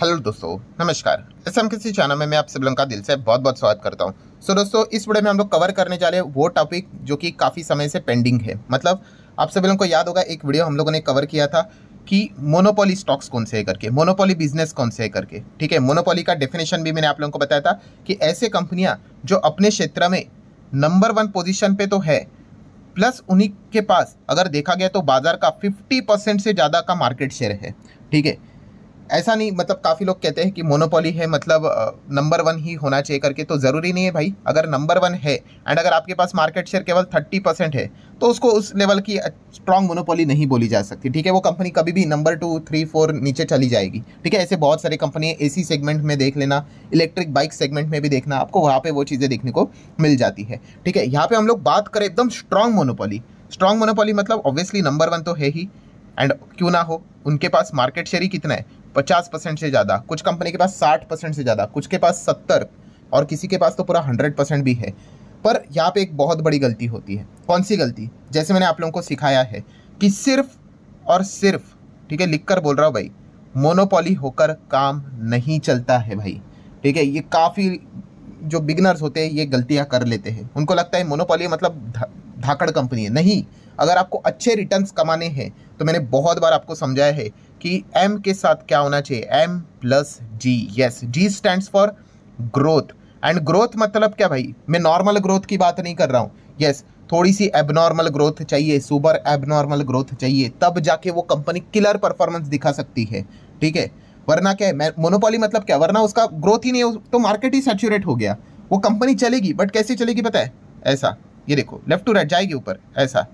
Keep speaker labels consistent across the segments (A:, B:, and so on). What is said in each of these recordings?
A: Hello दोस्तों, नमस्कार। SMKC channel में मैं आप सब लोगों का दिल से बहुत बहुत स्वागत करता हूं। दोस्तों, इस वीडियो में हम लोग कवर करने जा रहे हैं वो टॉपिक जो कि काफ़ी समय से पेंडिंग है। मतलब आप सभी लोगों को याद होगा, एक वीडियो हम लोगों ने कवर किया था कि मोनोपोली स्टॉक्स कौन से है करके, मोनोपोली बिजनेस कौन से है करके। ठीक है, मोनोपोली का डेफिनेशन भी मैंने आप लोगों को बताया था कि ऐसे कंपनियाँ जो अपने क्षेत्र में नंबर 1 पोजिशन पे तो है, प्लस उन्हीं के पास अगर देखा गया तो बाजार का 50% से ज़्यादा का मार्केट शेयर है। ठीक है, ऐसा नहीं, मतलब काफ़ी लोग कहते हैं कि मोनोपोली है मतलब नंबर 1 ही होना चाहिए करके, तो ज़रूरी नहीं है भाई। अगर नंबर 1 है एंड अगर आपके पास मार्केट शेयर केवल 30% है तो उसको उस लेवल की स्ट्रॉन्ग मोनोपोली नहीं बोली जा सकती। ठीक है, वो कंपनी कभी भी नंबर 2, 3, 4 नीचे चली जाएगी। ठीक है, ऐसे बहुत सारी कंपनी है। AC सेगमेंट में देख लेना, इलेक्ट्रिक बाइक सेगमेंट में भी देखना, आपको वहाँ पर वो चीज़ें देखने को मिल जाती है। ठीक है, यहाँ पर हम लोग बात करें एकदम स्ट्रॉन्ग मोनोपोली मतलब ऑब्वियसली नंबर 1 तो है ही, एंड क्यों ना हो, उनके पास मार्केट शेयर ही कितना है, 50% से ज़्यादा। कुछ कंपनी के पास 60% से ज़्यादा, कुछ के पास 70 और किसी के पास तो पूरा 100% भी है। पर यहाँ पे एक बहुत बड़ी गलती होती है। कौन सी गलती? जैसे मैंने आप लोगों को सिखाया है कि सिर्फ और सिर्फ, ठीक है, लिख कर बोल रहा हूँ भाई, मोनोपोली होकर काम नहीं चलता है भाई। ठीक है, ये काफ़ी जो बिगनर्स होते हैं ये गलतियाँ कर लेते हैं। उनको लगता है मोनोपोली मतलब धाकड़ कंपनी है। नहीं, अगर आपको अच्छे रिटर्न्स कमाने हैं तो मैंने बहुत बार आपको समझाया है कि M के साथ क्या होना चाहिए, M+G। Yes, G stands for growth. And growth मतलब क्या भाई, मैं नॉर्मल ग्रोथ की बात नहीं कर रहा हूँ। यस, थोड़ी सी एबनॉर्मल ग्रोथ चाहिए, सुपर एबनॉर्मल ग्रोथ चाहिए, तब जाके वो कंपनी किलर परफॉर्मेंस दिखा सकती है। ठीक है, वरना क्या है, मोनोपोली मतलब क्या, वरना उसका ग्रोथ ही नहीं हो तो मार्केट ही सैचुरेट हो गया। वो कंपनी चलेगी बट कैसे चलेगी पता है? ऐसा, ये देखो, लेफ्ट टू राइट जाएगी ऊपर, ऐसा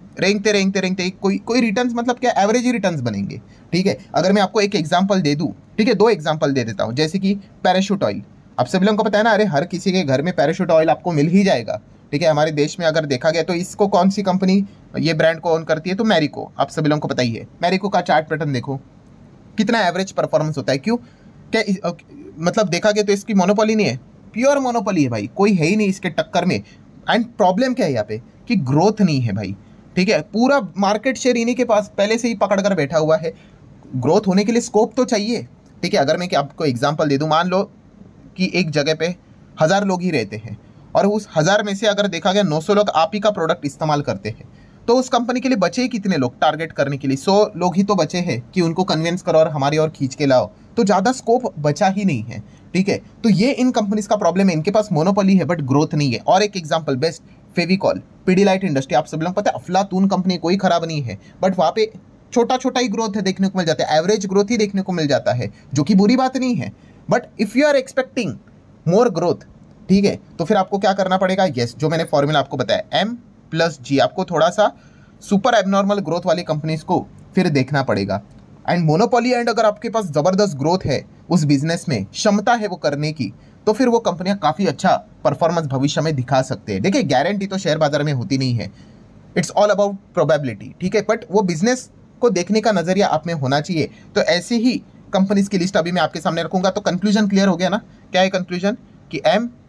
A: रेंगते कोई रिटर्न्स मतलब क्या, एवरेज ही रिटर्न्स बनेंगे। ठीक है, अगर मैं आपको एक एग्जांपल दे दूं, ठीक है, 2 एग्जांपल दे देता हूं। जैसे कि पैराशूट ऑयल, आप सभी लोगों को पता है ना, अरे हर किसी के घर में पैराशूट ऑयल आपको मिल ही जाएगा। ठीक है, हमारे देश में अगर देखा गया तो इसको कौन सी कंपनी ये ब्रांड को ओन करती है, तो मैरिको। आप सभी लोगों को पता ही है, मैरिको का चार्ट पैटर्न देखो, कितना एवरेज परफॉर्मेंस होता है। क्यों? क्या मतलब देखा गया तो इसकी मोनोपोली नहीं है, प्योर मोनोपोली है भाई, कोई है ही नहीं इसके टक्कर में। एंड प्रॉब्लम क्या है यहाँ पे कि ग्रोथ नहीं है भाई। ठीक है, पूरा मार्केट शेयर इन्हीं के पास पहले से ही पकड़ कर बैठा हुआ है। ग्रोथ होने के लिए स्कोप तो चाहिए। ठीक है, अगर मैं आपको एग्जांपल दे दूं, मान लो कि एक जगह पे 1000 लोग ही रहते हैं और उस 1000 में से अगर देखा गया 900 लोग आप ही का प्रोडक्ट इस्तेमाल करते हैं, तो उस कंपनी के लिए बचे कितने लोग टारगेट करने के लिए? 100 लोग ही तो बचे हैं कि उनको कन्विंस करो और हमारी ओर खींच के लाओ, तो ज़्यादा स्कोप बचा ही नहीं है। ठीक है, तो ये इन कंपनीज का प्रॉब्लम है, इनके पास मोनोपोली है बट ग्रोथ नहीं है। और एक example best, Fevicol, Pidilite industry, आप सब लोग पता है अफलातून कंपनी, कोई खराब नहीं है, बट वहाँ पे छोटा छोटा ही ग्रोथ है देखने को मिल जाता है, एवरेज ग्रोथ ही देखने को मिल जाता है, जो कि बुरी बात नहीं है। But if you are expecting more growth, ठीक है, तो फिर आपको क्या करना पड़ेगा? यस, जो मैंने फॉर्मूला आपको बताया, M+G, आपको थोड़ा सा सुपर एबनॉर्मल ग्रोथ वाली कंपनीज को फिर देखना पड़ेगा। एंड मोनोपोली, एंड अगर आपके पास ज़बरदस्त ग्रोथ है, उस बिजनेस में क्षमता है वो करने की, तो फिर वो कंपनियां काफ़ी अच्छा परफॉर्मेंस भविष्य में दिखा सकते हैं। देखिए, गारंटी तो शेयर बाजार में होती नहीं है, इट्स ऑल अबाउट प्रोबेबिलिटी। ठीक है, बट वो बिजनेस को देखने का नज़रिया आप में होना चाहिए। तो ऐसे ही कंपनीज की लिस्ट अभी मैं आपके सामने रखूंगा। तो कंक्लूजन क्लियर हो गया ना? क्या है कंक्लूजन? कि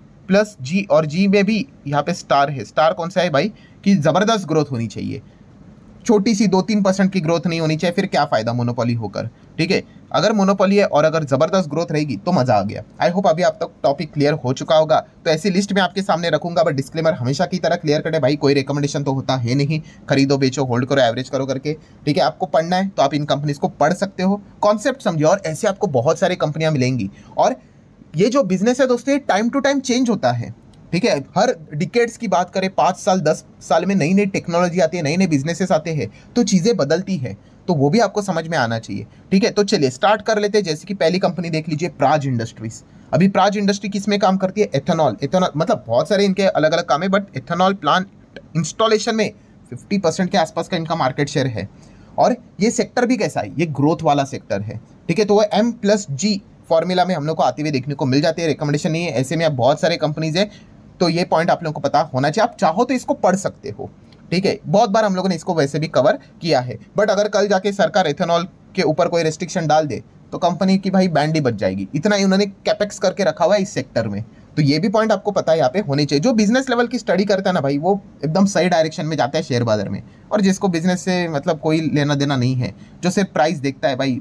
A: M+G, और G में भी यहाँ पे स्टार है। स्टार कौन सा है भाई? कि ज़बरदस्त ग्रोथ होनी चाहिए, छोटी सी 2-3% की ग्रोथ नहीं होनी चाहिए। फिर क्या फ़ायदा मोनोपोली होकर? ठीक है, अगर मोनोपोली है और अगर ज़बरदस्त ग्रोथ रहेगी तो मज़ा आ गया। आई होप अभी आप तक टॉपिक क्लियर हो चुका होगा। तो ऐसी लिस्ट में आपके सामने रखूंगा, बट डिस्क्लेमर हमेशा की तरह क्लियर करें भाई, कोई रिकमेंडेशन तो होता है नहीं, खरीदो बेचो होल्ड करो एवरेज करो करके। ठीक है, आपको पढ़ना है तो आप इन कंपनीज को पढ़ सकते हो, कॉन्सेप्ट समझिए, और ऐसे आपको बहुत सारी कंपनियां मिलेंगी। और ये जो बिजनेस है दोस्तों, ये टाइम टू टाइम चेंज होता है। ठीक है, हर डिकेड्स की बात करें, 5 साल 10 साल में नई नई टेक्नोलॉजी आती है, नए नए बिजनेसेस आते हैं, तो चीज़ें बदलती है, तो वो भी आपको समझ में आना चाहिए। ठीक है, तो चलिए स्टार्ट कर लेते हैं। जैसे कि पहली कंपनी देख लीजिए, प्राज इंडस्ट्रीज। अभी प्राज इंडस्ट्री किस में काम करती है? एथेनॉल मतलब बहुत सारे इनके अलग अलग काम है, बट एथेनॉल प्लांट इंस्टॉलेशन में 50% के आसपास का इनका मार्केट शेयर है। और ये सेक्टर भी कैसा है? ये ग्रोथ वाला सेक्टर है। ठीक है, तो वह M+G फॉर्मूला में हम लोग को आते हुए देखने को मिल जाती है, रिकमेंडेशन नहीं है। ऐसे में आप बहुत सारे कंपनीज है, तो ये पॉइंट आप लोगों को पता होना चाहिए। आप चाहो तो इसको पढ़ सकते हो। ठीक है, बहुत बार हम लोगों ने इसको वैसे भी कवर किया है, बट अगर कल जाके सरकार एथेनॉल के ऊपर कोई रेस्ट्रिक्शन डाल दे तो कंपनी की भाई बैंड ही बच जाएगी। इतना ही उन्होंने कैपेक्स करके रखा हुआ है इस सेक्टर में, तो ये भी पॉइंट आपको पता है यहाँ पे होने चाहिए। जो बिजनेस लेवल की स्टडी करता है ना भाई, वो एकदम सही डायरेक्शन में जाता है शेयर बाजार में। और जिसको बिजनेस से मतलब कोई लेना देना नहीं है, जो सिर्फ प्राइस देखता है भाई,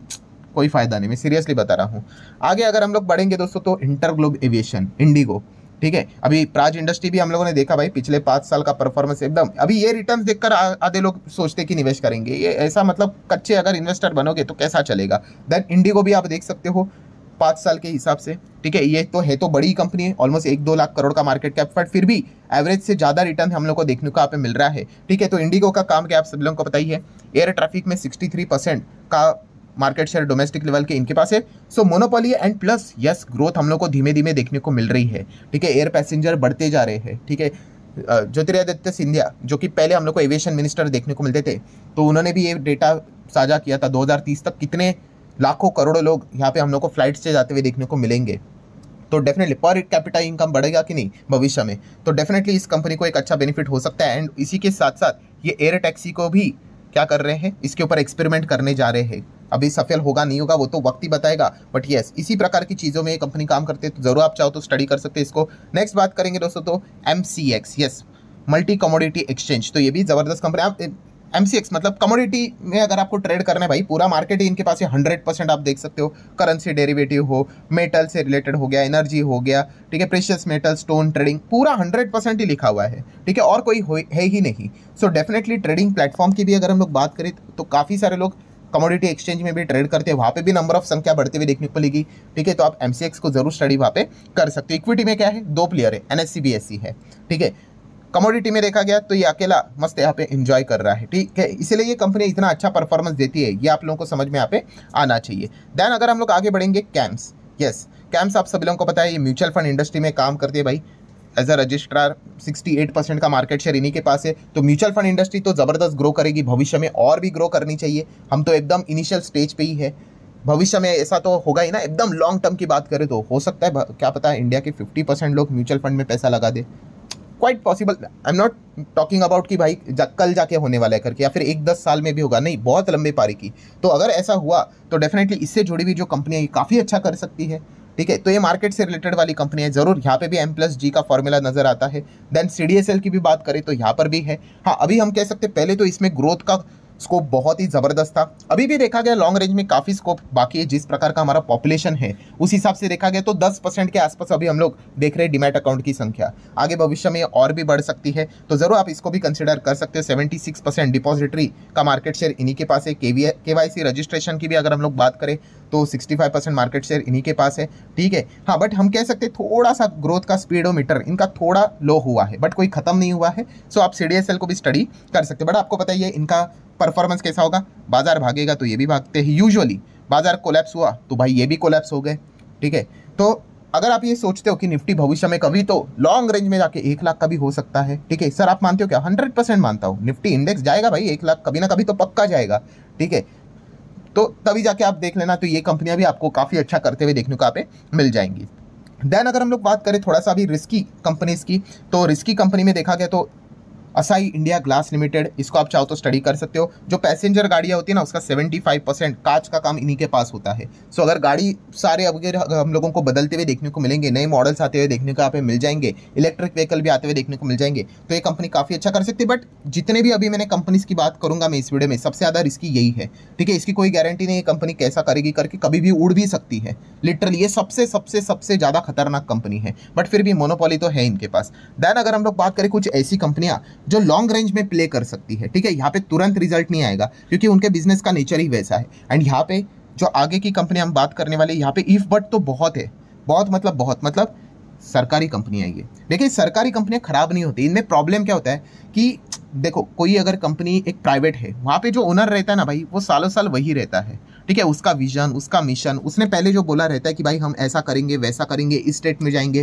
A: कोई फायदा नहीं, मैं सीरियसली बता रहा हूँ। आगे अगर हम लोग बढ़ेंगे दोस्तों तो इंटरग्लोब एविएशन, इंडिगो, ठीक है। अभी प्राज इंडस्ट्री भी हम लोगों ने देखा भाई, पिछले 5 साल का परफॉर्मेंस एकदम, अभी ये रिटर्न्स देखकर आधे लोग सोचते कि निवेश करेंगे, ये ऐसा मतलब कच्चे अगर इन्वेस्टर बनोगे तो कैसा चलेगा। देन इंडिगो भी आप देख सकते हो 5 साल के हिसाब से, ठीक है। ये तो है तो बड़ी कंपनी है, ऑलमोस्ट 1-2 लाख करोड़ का मार्केट कैप, बट फिर भी एवरेज से ज़्यादा रिटर्न हम लोग को देखने को यहाँ पे मिल रहा है, ठीक है। तो इंडिगो का काम क्या आप सब लोगों को पता ही है, एयर ट्रैफिक में 63% का मार्केट शेयर डोमेस्टिक लेवल के इनके पास है। So monopoly and plus yes growth हम लोग को धीमे धीमे देखने को मिल रही है, ठीक है। एयर पैसेंजर बढ़ते जा रहे हैं, ठीक है। ज्योतिरादित्य सिंधिया जो कि पहले हम लोग को एविएशन मिनिस्टर देखने को मिलते थे, तो उन्होंने भी ये डेटा साझा किया था 2030 तक कितने लाखों करोड़ों लोग यहाँ पे हम लोग को फ्लाइट से जाते हुए देखने को मिलेंगे। तो डेफिनेटली पर कैपिटा इनकम बढ़ेगा कि नहीं भविष्य में, तो डेफिनेटली इस कंपनी को एक अच्छा बेनिफिट हो सकता है। एंड इसी के साथ साथ ये एयर टैक्सी को भी क्या कर रहे हैं, इसके ऊपर एक्सपेरिमेंट करने जा रहे हैं। अभी सफल होगा नहीं होगा वो तो वक्त ही बताएगा, बट यस इसी प्रकार की चीज़ों में ये कंपनी काम करते हैं, तो जरूर आप चाहो तो स्टडी कर सकते हैं इसको। नेक्स्ट बात करेंगे दोस्तों तो MCX, yes multi commodity exchange, तो ये भी ज़बरदस्त कंपनी। आप MCX मतलब कमोडिटी में अगर आपको ट्रेड करना है भाई, पूरा मार्केट ही इनके पास है, 100% आप देख सकते हो। करेंसी डेरिवेटिव हो, मेटल से रिलेटेड हो गया, एनर्जी हो गया, ठीक है, प्रेशियस मेटल, स्टोन ट्रेडिंग, पूरा 100% ही लिखा हुआ है, ठीक है, और कोई है ही नहीं। सो डेफिनेटली ट्रेडिंग प्लेटफॉर्म की भी अगर हम लोग बात करें तो काफ़ी सारे लोग कमोडिटी एक्सचेंज में भी ट्रेड करते हैं, वहाँ पे भी नंबर ऑफ संख्या बढ़ते हुए देखने को मिलेगी, ठीक है। तो आप MCX को जरूर स्टडी वहाँ पे कर सकते हो। इक्विटी में क्या है, 2 प्लेयर है, NSE BSE है, ठीक है। कमोडिटी में देखा गया तो ये अकेला मस्त यहाँ पे एंजॉय कर रहा है, ठीक है। इसलिए ये कंपनी इतना अच्छा परफॉर्मेंस देती है, ये आप लोगों को समझ में यहाँ पे आना चाहिए। देन अगर हम लोग आगे बढ़ेंगे कैम्स, यस कैम्स आप सभी लोगों को पता है ये म्यूचुअल फंड इंडस्ट्री में काम करती है भाई। एज अ रजिस्ट्रार 68% का मार्केट शेयर इन्हीं के पास है। तो म्यूचुअल फंड इंडस्ट्री तो ज़बरदस्त ग्रो करेगी, भविष्य में और भी ग्रो करनी चाहिए। हम तो एकदम इनिशियल स्टेज पे ही है, भविष्य में ऐसा तो होगा ही ना। एकदम लॉन्ग टर्म की बात करें तो हो सकता है, क्या पता है इंडिया के 50% लोग म्यूचुअल फंड में पैसा लगा दे, quite possible. I am not talking about कि भाई कल जाके होने वाला है करके, या फिर 1-10 साल में भी होगा, नहीं, बहुत लंबे पारी की। तो अगर ऐसा हुआ तो डेफिनेटली इससे जुड़ी हुई जो कंपनियां काफ़ी अच्छा कर सकती है, ठीक है। तो ये मार्केट से रिलेटेड वाली कंपनी है, जरूर यहाँ पे भी M+G का फॉर्मूला नजर आता है। देन CDSL की भी बात करें तो यहाँ पर भी है। हाँ अभी हम कह सकते हैं पहले तो इसमें ग्रोथ का स्कोप बहुत ही ज़बरदस्त था, अभी भी देखा गया लॉन्ग रेंज में काफ़ी स्कोप बाकी है। जिस प्रकार का हमारा पॉपुलेशन है उस हिसाब से देखा गया तो 10% के आसपास अभी हम लोग देख रहे हैं डिमैट अकाउंट की संख्या, आगे भविष्य में और भी बढ़ सकती है, तो ज़रूर आप इसको भी कंसिडर कर सकते हो। 76% डिपॉजिटरी का मार्केट शेयर इन्हीं के पास है। KYC रजिस्ट्रेशन की भी अगर हम लोग बात करें तो 65% मार्केट शेयर इन्हीं के पास है, ठीक है। हाँ बट हम कह सकते हैं थोड़ा सा ग्रोथ का स्पीडोमीटर इनका थोड़ा लो हुआ है, बट कोई खत्म नहीं हुआ है। सो आप CDSL को भी स्टडी कर सकते हैं, बट आपको पता ही है इनका परफॉर्मेंस कैसा होगा। बाजार भागेगा तो ये भी भागते हैं यूजुअली, बाजार कोलैप्स हुआ तो भाई ये भी कोलैप्स हो गए, ठीक है। तो अगर आप ये सोचते हो कि निफ्टी भविष्य में कभी तो लॉन्ग रेंज में जाके 1 लाख का भी हो सकता है, ठीक है सर, आप मानते हो क्या? 100% मानता हूँ, निफ्टी इंडेक्स जाएगा भाई 1 लाख कभी ना कभी तो पक्का जाएगा, ठीक है। तो तभी जाके आप देख लेना, तो ये कंपनियां भी आपको काफ़ी अच्छा करते हुए देखने को यहाँ पे मिल जाएंगी। देन अगर हम लोग बात करें थोड़ा सा अभी रिस्की कंपनीज की, तो रिस्की कंपनी में देखा गया तो असाई इंडिया ग्लास लिमिटेड, इसको आप चाहो तो स्टडी कर सकते हो। जो पैसेंजर गाड़ियाँ होती है ना उसका 75% कांच का काम इन्हीं के पास होता है। सो अगर गाड़ी सारे अगर हम लोगों को बदलते हुए देखने को मिलेंगे, नए मॉडल्स आते हुए देखने को यहाँ पे मिल जाएंगे, इलेक्ट्रिक व्हीकल भी आते हुए देखने को मिल जाएंगे, तो ये कंपनी काफ़ी अच्छा कर सकती है। बट जितने भी अभी मैंने कंपनीज की बात करूंगा मैं इस वीडियो में, सबसे ज़्यादा रिस्की यही है, ठीक है। इसकी कोई गारंटी नहीं है कंपनी कैसा करेगी करके, कभी भी उड़ भी सकती है लिटरली, ये सबसे सबसे सबसे ज़्यादा खतरनाक कंपनी है, बट फिर भी मोनोपोली तो है इनके पास। देन अगर हम लोग बात करें कुछ ऐसी कंपनियाँ जो लॉन्ग रेंज में प्ले कर सकती है, ठीक है, यहाँ पे तुरंत रिजल्ट नहीं आएगा क्योंकि उनके बिजनेस का नेचर ही वैसा है। एंड यहाँ पे जो आगे की कंपनी हम बात करने वाले, यहाँ पे इफ बट तो बहुत है, बहुत मतलब सरकारी कंपनियां ये देखिए, सरकारी कंपनियां खराब नहीं होती, इनमें प्रॉब्लम क्या होता है कि देखो कोई अगर कंपनी एक प्राइवेट है, वहाँ पे जो ओनर रहता है ना भाई, वो सालों साल वही रहता है, ठीक है। उसका विजन, उसका मिशन, उसने पहले जो बोला रहता है कि भाई हम ऐसा करेंगे, वैसा करेंगे, इस स्टेट में जाएंगे,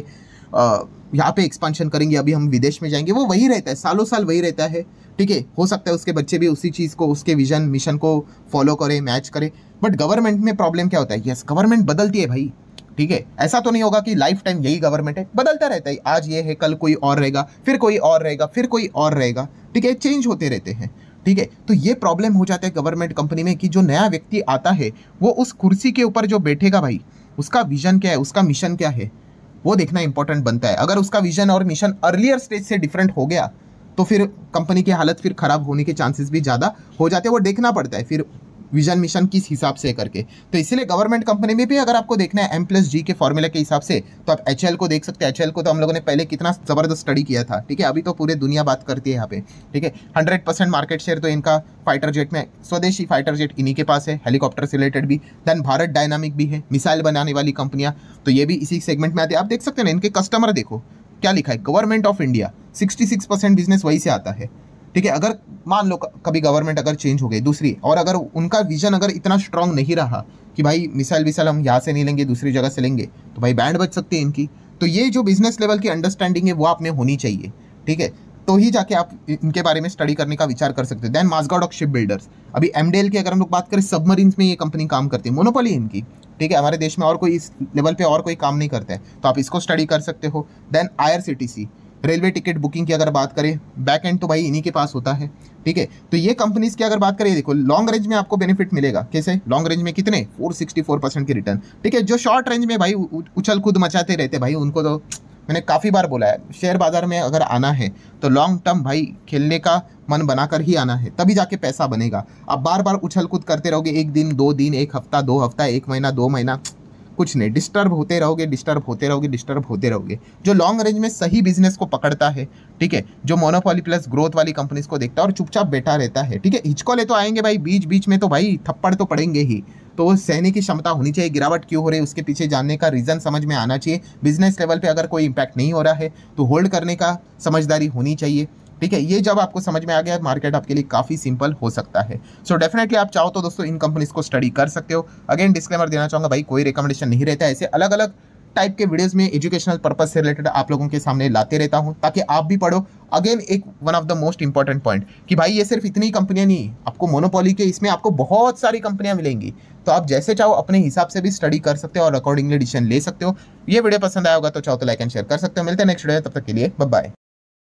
A: यहाँ पे एक्सपांशन करेंगे, अभी हम विदेश में जाएंगे, वो वही रहता है, सालों साल वही रहता है, ठीक है। हो सकता है उसके बच्चे भी उसी चीज़ को, उसके विजन मिशन को फॉलो करें, मैच करें। बट गवर्नमेंट में प्रॉब्लम क्या होता है, यस गवर्नमेंट बदलती है भाई, ठीक है। ऐसा तो नहीं होगा कि लाइफ टाइम यही गवर्नमेंट है, बदलता रहता है, आज ये है कल कोई और रहेगा, फिर कोई और रहेगा, फिर कोई और रहेगा, ठीक है, चेंज होते रहते हैं, ठीक है। तो ये प्रॉब्लम हो जाता है गवर्नमेंट कंपनी में कि जो नया व्यक्ति आता है वो उस कुर्सी के ऊपर जो बैठेगा भाई, उसका विजन क्या है, उसका मिशन क्या है, वो देखना इंपॉर्टेंट बनता है। अगर उसका विजन और मिशन अर्लियर स्टेज से डिफरेंट हो गया तो फिर कंपनी की हालत फिर खराब होने के चांसेस भी ज़्यादा हो जाते हैं, वो देखना पड़ता है। फिर विजन मिशन किस हिसाब से करके। तो इसीलिए गवर्नमेंट कंपनी में भी अगर आपको देखना है M+G के फॉर्मूला के हिसाब से, तो आप HL को देख सकते हैं। HL को तो हम लोगों ने पहले कितना ज़बरदस्त स्टडी किया था, ठीक है। अभी तो पूरे दुनिया बात करती है यहाँ पे, ठीक है। 100% मार्केट शेयर तो इनका फाइटर जेट में, स्वदेशी फाइटर जेट इन्हीं के पास है, हेलीकॉप्टर से रिलेटेड भी। देन भारत डायनामिक भी है, मिसाइल बनाने वाली कंपनियाँ, तो ये भी इसी सेगमेंट में आती है। आप देख सकते हैं ना, इनके कस्टमर देखो क्या लिखा है, गवर्नमेंट ऑफ इंडिया। 66% बिजनेस वही से आता है, ठीक है। अगर मान लो कभी गवर्नमेंट अगर चेंज हो गई दूसरी, और अगर उनका विजन अगर इतना स्ट्रांग नहीं रहा कि भाई मिसाइल विसाइल हम यहाँ से नहीं लेंगे दूसरी जगह से लेंगे, तो भाई बैंड बच सकती है इनकी। तो ये जो बिजनेस लेवल की अंडरस्टैंडिंग है वो आप में होनी चाहिए, ठीक है। तो ही जाके आप इनके बारे में स्टडी करने का विचार कर सकते हो। देन माजगार्ड ऑफ शिप बिल्डर्स, अभी MDL की अगर हम लोग बात करें, सबमरीन्स में ये कंपनी काम करती है, मोनोपोली इनकी, ठीक है। हमारे देश में और कोई इस लेवल पे और कोई काम नहीं करता है, तो आप इसको स्टडी कर सकते हो। Then IRCTC, railway ticket booking की अगर बात करें, बैक एंड तो भाई इन्हीं के पास होता है, ठीक है। तो ये कंपनीज की अगर बात करें, देखो लॉन्ग रेंज में आपको बेनिफिट मिलेगा। कैसे? लॉन्ग रेंज में कितने 464% की रिटर्न, ठीक है। जो शॉर्ट रेंज में भाई उछल कूद मचाते रहते भाई, उनको तो मैंने काफ़ी बार बोला है, शेयर बाजार में अगर आना है तो लॉन्ग टर्म भाई खेलने का मन बनाकर ही आना है, तभी जाके पैसा बनेगा। आप बार बार उछल कूद करते रहोगे, 1 दिन 2 दिन, 1 हफ्ता 2 हफ्ता, 1 महीना 2 महीना, कुछ नहीं, डिस्टर्ब होते रहोगे, डिस्टर्ब होते रहोगे, डिस्टर्ब होते रहोगे। जो लॉन्ग रेंज में सही बिजनेस को पकड़ता है, ठीक है, जो मोनोपोली प्लस ग्रोथ वाली कंपनीज को देखता है और चुपचाप बैठा रहता है, ठीक है। हिचकोले तो आएंगे भाई बीच बीच में, तो भाई थप्पड़ तो पड़ेंगे ही, तो वो सहने की क्षमता होनी चाहिए। गिरावट क्यों हो रही है उसके पीछे जानने का रीज़न समझ में आना चाहिए। बिजनेस लेवल पे अगर कोई इंपैक्ट नहीं हो रहा है तो होल्ड करने का समझदारी होनी चाहिए, ठीक है। ये जब आपको समझ में आ गया, मार्केट आपके लिए काफ़ी सिंपल हो सकता है। सो डेफिनेटली आप चाहो तो दोस्तों इन कंपनीज को स्टडी कर सकते हो। अगेन डिस्क्लेमर देना चाहूँगा भाई, कोई रिकमेंडेशन नहीं रहता है, ऐसे अलग अलग टाइप के वीडियोस में एजुकेशनल पर्पस से रिलेटेड आप लोगों के सामने लाते रहता हूं, ताकि आप भी पढ़ो। अगेन एक one of the most important point कि भाई ये सिर्फ इतनी कंपनियां नहीं, आपको मोनोपोली के इसमें आपको बहुत सारी कंपनियां मिलेंगी, तो आप जैसे चाहो अपने हिसाब से भी स्टडी कर सकते हो और अकॉर्डिंगली डिसीजन ले सकते हो। ये वीडियो पसंद आया होगा तो चाहो तो लाइक एंड शेयर कर सकते हो। मिलते हैं नेक्स्ट वीडियो में, तब तक के लिए बाय बाय।